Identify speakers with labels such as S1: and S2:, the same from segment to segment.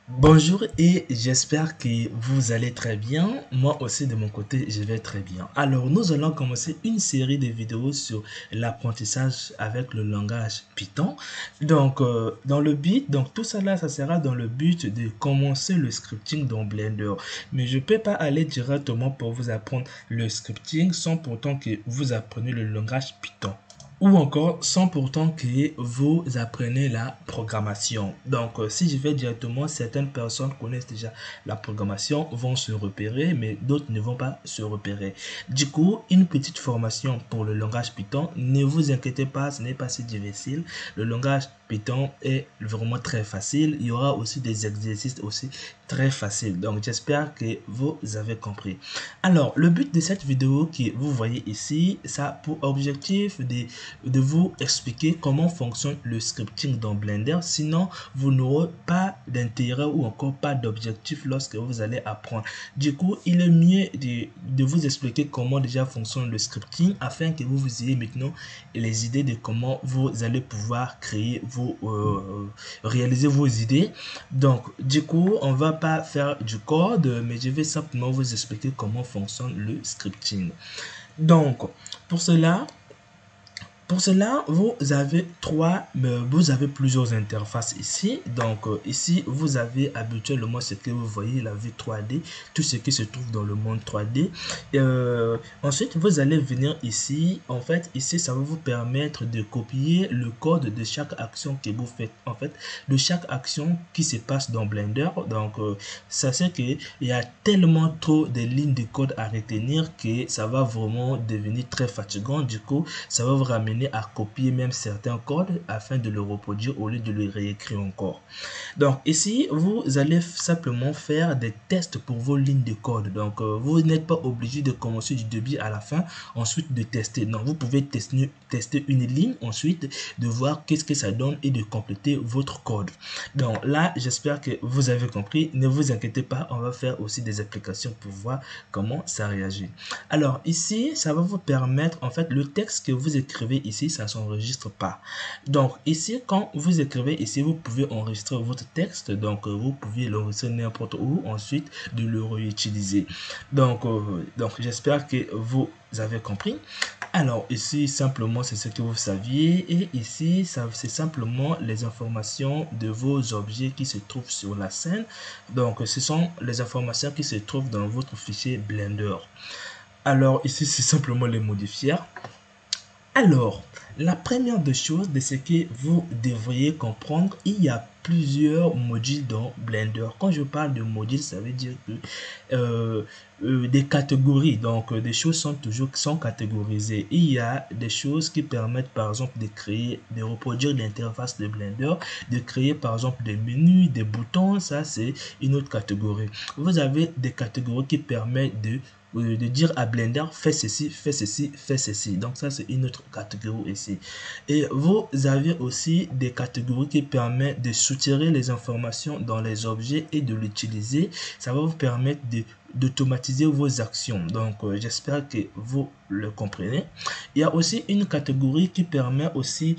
S1: Bonjour et j'espère que vous allez très bien. Moi aussi de mon côté, je vais très bien. Alors, nous allons commencer une série de vidéos sur l'apprentissage avec le langage Python. Dans le but, donc tout ça là, ça sera dans le but de commencer le scripting dans Blender. Mais je peux pas aller directement pour vous apprendre le scripting sans pourtant que vous appreniez le langage Python ou encore sans pourtant que vous apprenez la programmation. Si je vais directement, certaines personnes connaissent déjà la programmation, vont se repérer, mais d'autres ne vont pas se repérer. Du coup, une petite formation pour le langage Python, ne vous inquiétez pas, ce n'est pas si difficile. Le langage Python est vraiment très facile. Il y aura aussi des exercices aussi très faciles. Donc, j'espère que vous avez compris. Alors, le but de cette vidéo que vous voyez ici, ça a pour objectif de vous expliquer comment fonctionne le scripting dans Blender. Sinon, vous n'aurez pas d'intérêt ou encore pas d'objectif lorsque vous allez apprendre. Du coup, il est mieux de vous expliquer comment déjà fonctionne le scripting afin que vous ayez maintenant les idées de comment vous allez pouvoir créer réaliser vos idées. Donc, du coup, on va pas faire du code, mais je vais simplement vous expliquer comment fonctionne le scripting. Donc, pour cela, vous avez plusieurs interfaces ici. Ici, vous avez habituellement ce que vous voyez, la vue 3D, tout ce qui se trouve dans le monde 3D. Ensuite, vous allez venir ici. En fait, ici, ça va vous permettre de copier le code de chaque action que vous faites. En fait, de chaque action qui se passe dans Blender. Ça c'est que il y a tellement trop de lignes de code à retenir que ça va vraiment devenir très fatigant. Du coup, ça va vous ramener à copier même certains codes afin de le reproduire au lieu de le réécrire encore. Donc ici, vous allez simplement faire des tests pour vos lignes de code. Vous n'êtes pas obligé de commencer du début à la fin, ensuite de tester. Non, vous pouvez tester une ligne, ensuite de voir qu'est-ce que ça donne et de compléter votre code. Donc là, j'espère que vous avez compris. Ne vous inquiétez pas, on va faire aussi des applications pour voir comment ça réagit. Alors ici, ça va vous permettre, en fait, le texte que vous écrivez ici, ça ne s'enregistre pas. Donc ici, quand vous écrivez ici, vous pouvez enregistrer votre texte. Vous pouvez l'enregistrer n'importe où, ensuite de le réutiliser. J'espère que vous avez compris. Alors ici, simplement, c'est ce que vous saviez. Et ici, c'est simplement les informations de vos objets qui se trouvent sur la scène. Donc, ce sont les informations qui se trouvent dans votre fichier Blender. Alors ici, c'est simplement les modifier. Alors, la première des choses de ce que vous devriez comprendre, il y a plusieurs modules dans Blender. Quand je parle de modules, ça veut dire que des catégories, des choses sont catégorisées. Il y a des choses qui permettent par exemple de créer, de reproduire l'interface de Blender, de créer par exemple des menus, des boutons, ça c'est une autre catégorie. Vous avez des catégories qui permettent de dire à Blender fais ceci, fais ceci, fais ceci. Donc ça c'est une autre catégorie ici. Et vous avez aussi des catégories qui permettent de soutirer les informations dans les objets et de l'utiliser. Ça va vous permettre d'automatiser vos actions. J'espère que vous le comprenez. Il y a aussi une catégorie qui permet aussi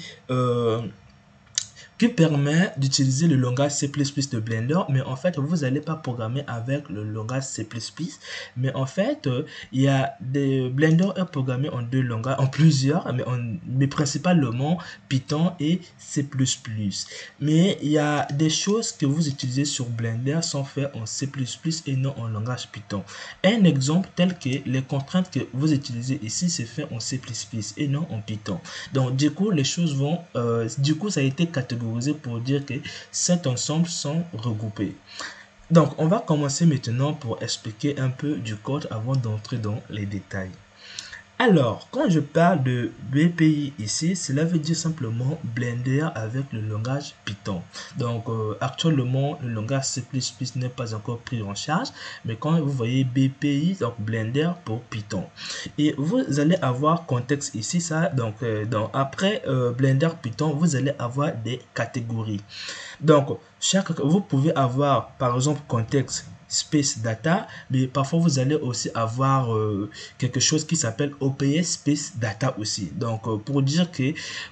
S1: d'utiliser le langage C++ de Blender, mais en fait, vous n'allez pas programmer avec le langage C++, mais en fait, il y a des Blender est programmé en deux langages, en plusieurs, mais principalement Python et C++. Mais il y a des choses que vous utilisez sur Blender sont faites en C++ et non en langage Python. Un exemple tel que les contraintes que vous utilisez ici, c'est fait en C++ et non en Python. Donc, du coup, les choses vont, ça a été catégorisé pour dire que cet ensemble sont regroupés. Donc, on va commencer maintenant pour expliquer un peu du code avant d'entrer dans les détails. Alors, quand je parle de BPI ici, cela veut dire simplement Blender avec le langage Python. Actuellement, le langage C++ n'est pas encore pris en charge, mais quand vous voyez BPI, donc Blender pour Python. Et vous allez avoir contexte ici, ça, après Blender Python, vous allez avoir des catégories. Donc, vous pouvez avoir par exemple contexte space data, mais parfois vous allez aussi avoir quelque chose qui s'appelle OPS space data aussi. Donc pour dire que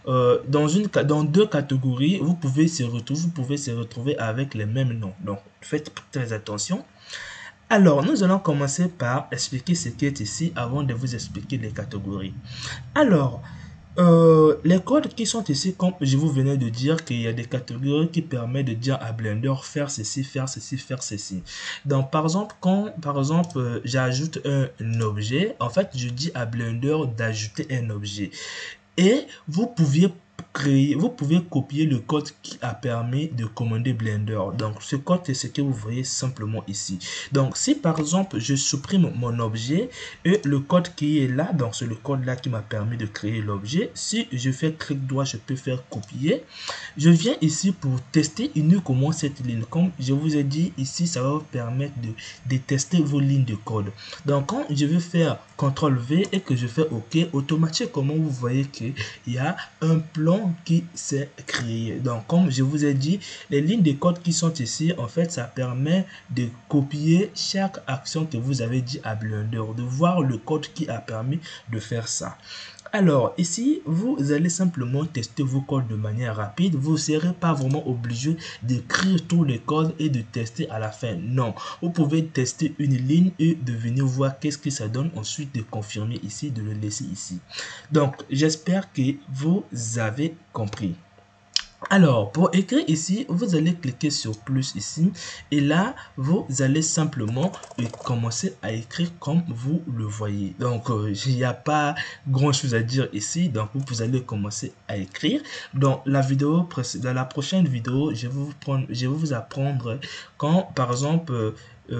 S1: dans deux catégories vous pouvez se retrouver avec les mêmes noms. Donc faites très attention. Alors nous allons commencer par expliquer ce qui est ici avant de vous expliquer les catégories. Alors les codes qui sont ici, comme je vous venais de dire, qu'il y a des catégories qui permettent de dire à Blender faire ceci, faire ceci, faire ceci. Donc par exemple, quand j'ajoute un objet, en fait je dis à Blender d'ajouter un objet. Et vous pouvez copier le code qui a permis de commander Blender. Donc ce code c'est ce que vous voyez simplement ici. Donc si par exemple je supprime mon objet et le code qui est là, donc c'est le code là qui m'a permis de créer l'objet. Si je fais clic droit, je peux faire copier. Je viens ici pour tester uniquement cette ligne. Comme je vous ai dit ici, ça va vous permettre de tester vos lignes de code. Donc quand je vais faire CTRL V et que je fais OK, automatiquement vous voyez qu'il y a un plan qui s'est créé. Donc comme je vous ai dit, les lignes de code qui sont ici, en fait ça permet de copier chaque action que vous avez dit à Blender, de voir le code qui a permis de faire ça. Alors ici, vous allez simplement tester vos codes de manière rapide. Vous ne serez pas vraiment obligé d'écrire tous les codes et de tester à la fin. Non, vous pouvez tester une ligne et de venir voir qu'est-ce que ça donne. Ensuite de confirmer ici, de le laisser ici. Donc, j'espère que vous avez compris. Alors, pour écrire ici, vous allez cliquer sur plus ici et là, vous allez simplement commencer à écrire comme vous le voyez. Donc, il n'y a pas grand chose à dire ici. Donc, vous allez commencer à écrire. Dans la prochaine vidéo, je vais vous apprendre quand, par exemple,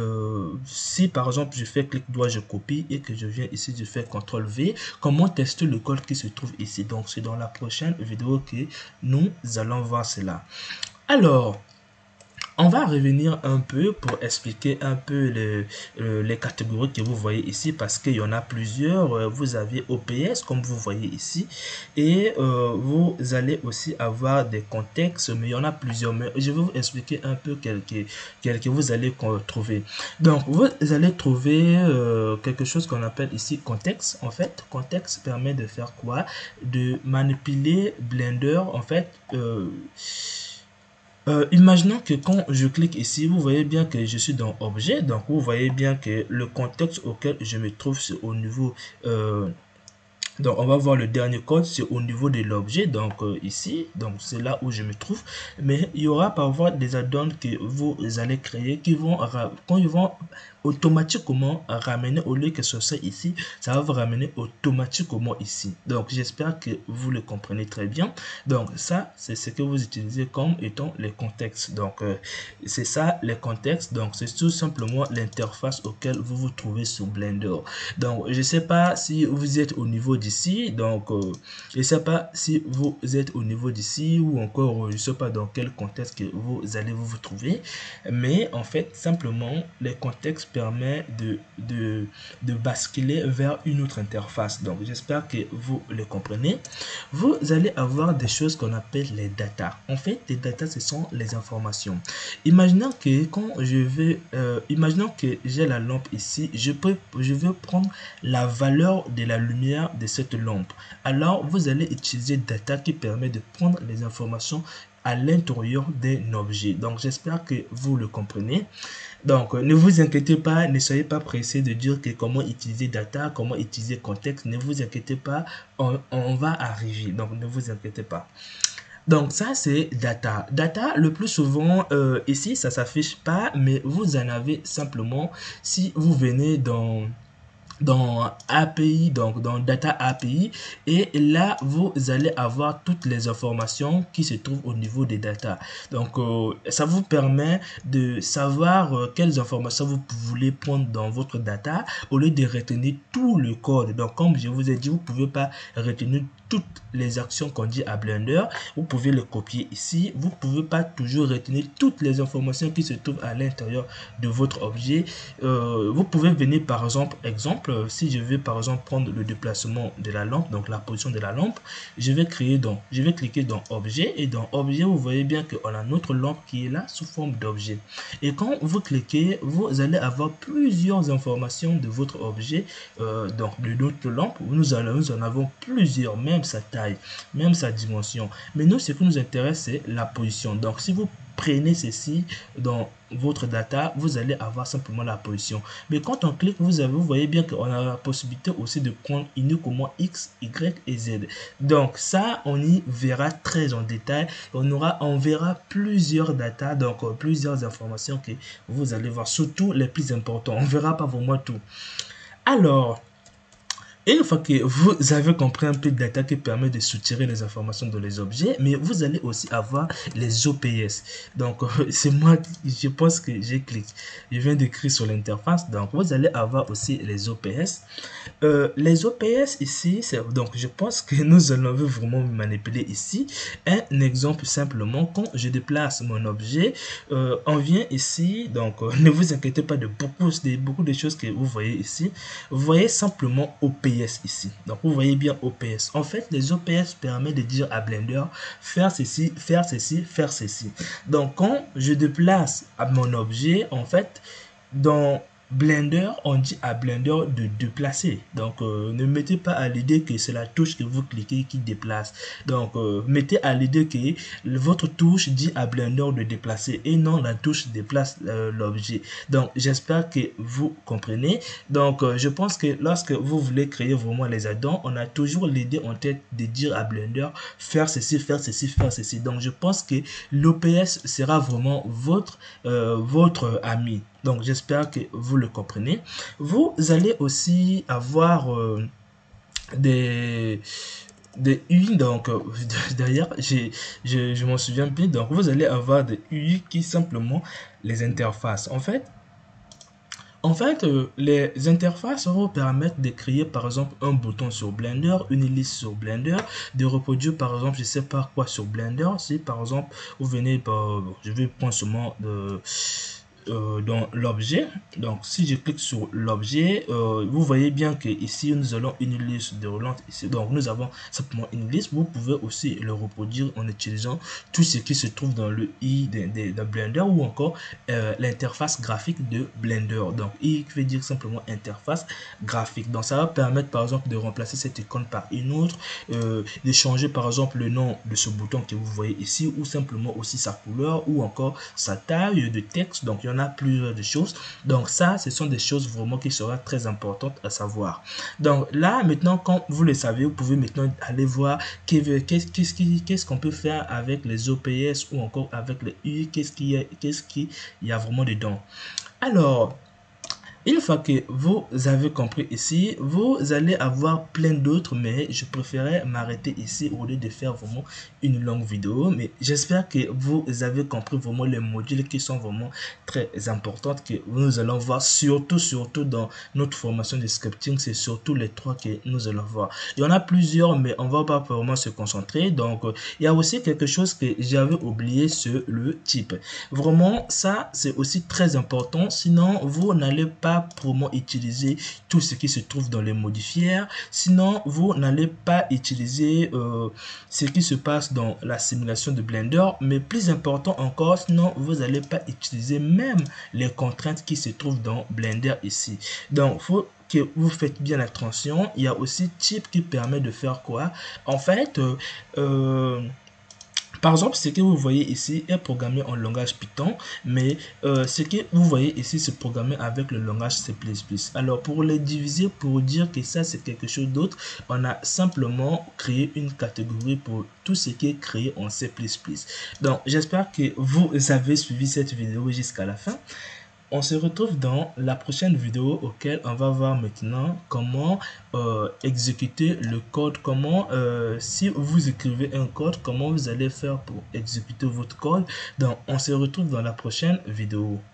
S1: si par exemple je fais clic droit, je copie et que je viens ici, je fais CTRL V, comment tester le code qui se trouve ici. Donc c'est dans la prochaine vidéo que nous allons voir cela. Alors on va revenir un peu pour expliquer un peu les catégories que vous voyez ici parce qu'il y en a plusieurs. Vous avez OPS comme vous voyez ici et vous allez aussi avoir des contextes, mais il y en a plusieurs. Mais je vais vous expliquer un peu quelques que vous allez trouver. Donc vous allez trouver quelque chose qu'on appelle ici contexte. En fait, contexte permet de faire quoi? De manipuler Blender en fait. Imaginons que quand je clique ici, vous voyez bien que je suis dans objet, donc vous voyez bien que le contexte auquel je me trouve c'est au niveau donc on va voir le dernier code, c'est au niveau de l'objet, donc ici, donc c'est là où je me trouve. Mais il y aura parfois des add-ons que vous allez créer qui vont, quand ils vont automatiquement ramener, au lieu que ce soit ici, ça va vous ramener automatiquement ici. Donc j'espère que vous le comprenez très bien. Donc ça, c'est ce que vous utilisez comme étant les contextes. Donc c'est ça les contextes. Donc c'est tout simplement l'interface auquel vous vous trouvez sur Blender. Donc je sais pas si vous êtes au niveau d'ici, donc je sais pas si vous êtes au niveau d'ici ou encore je sais pas dans quel contexte que vous allez vous trouver, mais en fait simplement les contextes permettent de basculer vers une autre interface. Donc j'espère que vous le comprenez. Vous allez avoir des choses qu'on appelle les data. En fait les data ce sont les informations. Imaginons que quand je vais imaginons que j'ai la lampe ici, je vais prendre la valeur de la lumière de cette lampe. Alors vous allez utiliser data qui permet de prendre les informations à l'intérieur d'un objet. Donc j'espère que vous le comprenez. Donc ne vous inquiétez pas, ne soyez pas pressé de dire que comment utiliser data, comment utiliser contexte. Ne vous inquiétez pas, on va arriver. Donc ne vous inquiétez pas. Donc ça c'est data. Data le plus souvent ici ça s'affiche pas, mais vous en avez simplement si vous venez dans API, donc dans Data API, et là vous allez avoir toutes les informations qui se trouvent au niveau des data. Donc ça vous permet de savoir quelles informations vous voulez prendre dans votre data au lieu de retenir tout le code. Donc comme je vous ai dit, vous pouvez pas retenir toutes les actions qu'on dit à Blender, vous pouvez les copier ici. Vous ne pouvez pas toujours retenir toutes les informations qui se trouvent à l'intérieur de votre objet. Vous pouvez venir par exemple, si je vais par exemple prendre le déplacement de la lampe, donc la position de la lampe, je vais cliquer dans objet, et dans objet vous voyez bien qu'on a notre lampe qui est là sous forme d'objet. Et quand vous cliquez, vous allez avoir plusieurs informations de votre objet, donc de notre lampe. Nous en avons plusieurs, même sa taille, même sa dimension. Mais nous, ce qui nous intéresse, c'est la position. Donc si vous prenez ceci dans votre data, vous allez avoir simplement la position. Mais quand on clique, vous voyez bien qu'on a la possibilité aussi de prendre uniquement X, Y et Z. Donc ça, on y verra très en détail. On verra plusieurs data, donc plusieurs informations que vous allez voir, surtout les plus importants. On verra pas vraiment tout. Alors, une fois que vous avez compris un peu de data qui permet de soutirer les informations dans les objets, mais vous allez aussi avoir les OPS. Donc, c'est moi, je pense que je viens d'écrire sur l'interface. Donc, vous allez avoir aussi les OPS. Les OPS ici, donc je pense que nous allons vraiment manipuler ici. Un exemple simplement, quand je déplace mon objet, on vient ici, donc ne vous inquiétez pas de beaucoup de choses que vous voyez ici. Vous voyez simplement OPS ici. Donc vous voyez bien OPS. En fait, les OPS permettent de dire à Blender faire ceci, faire ceci, faire ceci. Donc quand je déplace mon objet, en fait, dans Blender, on dit à Blender de déplacer. Donc, ne mettez pas à l'idée que c'est la touche que vous cliquez qui déplace. Donc, mettez à l'idée que votre touche dit à Blender de déplacer et non la touche déplace l'objet. Donc, j'espère que vous comprenez. Donc, je pense que lorsque vous voulez créer vraiment les add-ons, on a toujours l'idée en tête de dire à Blender faire ceci, faire ceci, faire ceci. Donc, je pense que l'OPS sera vraiment votre ami. Donc, j'espère que vous le comprenez. Vous allez aussi avoir des UI. Donc, d'ailleurs, je m'en souviens bien. Donc, vous allez avoir des UI qui simplement les interfaces. En fait, les interfaces vont permettre de créer par exemple un bouton sur Blender, une liste sur Blender, de reproduire par exemple, je sais pas quoi sur Blender. Si par exemple, vous venez, je vais prendre seulement dans l'objet. Donc si je clique sur l'objet, vous voyez bien que ici nous allons une liste de déroulante ici. Donc nous avons simplement une liste. Vous pouvez aussi le reproduire en utilisant tout ce qui se trouve dans le i de Blender, ou encore l'interface graphique de Blender. Donc i veut dire simplement interface graphique. Donc ça va permettre par exemple de remplacer cette icône par une autre, de changer par exemple le nom de ce bouton que vous voyez ici, ou simplement aussi sa couleur, ou encore sa taille de texte. Donc il y en a plusieurs de choses. Donc ça, ce sont des choses vraiment qui seront très importantes à savoir. Donc là maintenant, quand vous le savez, vous pouvez maintenant aller voir qu'est-ce qu'on peut faire avec les OPS ou encore avec les UI, qu'est-ce qu'il y a vraiment dedans. Alors, une fois que vous avez compris ici, vous allez avoir plein d'autres, mais je préférais m'arrêter ici au lieu de faire vraiment une longue vidéo. Mais j'espère que vous avez compris vraiment les modules qui sont vraiment très importants, que nous allons voir surtout dans notre formation de scripting. C'est surtout les trois que nous allons voir. Il y en a plusieurs, mais on va pas vraiment se concentrer. Donc, il y a aussi quelque chose que j'avais oublié, c'est le type. Vraiment, ça, c'est aussi très important. Sinon, vous n'allez pas vraiment utiliser tout ce qui se trouve dans les modifiers. Sinon, vous n'allez pas utiliser ce qui se passe dans la simulation de Blender. Mais plus important encore, sinon, vous n'allez pas utiliser même les contraintes qui se trouvent dans Blender ici. Donc, faut que vous faites bien attention. Il y a aussi type qui permet de faire quoi? En fait, par exemple, ce que vous voyez ici est programmé en langage Python, mais ce que vous voyez ici, c'est programmé avec le langage C++. Alors, pour les diviser, pour dire que ça, c'est quelque chose d'autre, on a simplement créé une catégorie pour tout ce qui est créé en C++. Donc, j'espère que vous avez suivi cette vidéo jusqu'à la fin. On se retrouve dans la prochaine vidéo auquel on va voir maintenant comment exécuter le code, comment si vous écrivez un code, comment vous allez faire pour exécuter votre code. Donc on se retrouve dans la prochaine vidéo.